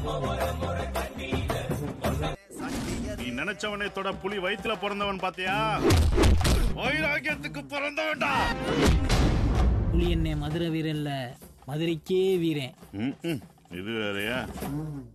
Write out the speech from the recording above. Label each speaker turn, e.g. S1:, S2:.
S1: நீ நினைச்சவனே தொட புலி வயிற்றுல பிறந்தவன் பாத்தியா? வைராகியத்துக்கு பிறந்தவன்டா.
S2: புலி என்ன மதுரை வீரன்ல, மதுரைக்கே வீரன்.
S1: இது வேறையா?